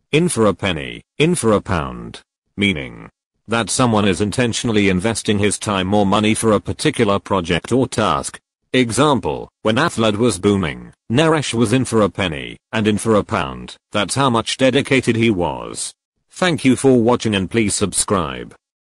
in for a penny, in for a pound. Meaning that someone is intentionally investing his time or money for a particular project or task. Example, when Aflad was booming, Naresh was in for a penny, and in for a pound. That's how much dedicated he was. Thank you for watching and please subscribe.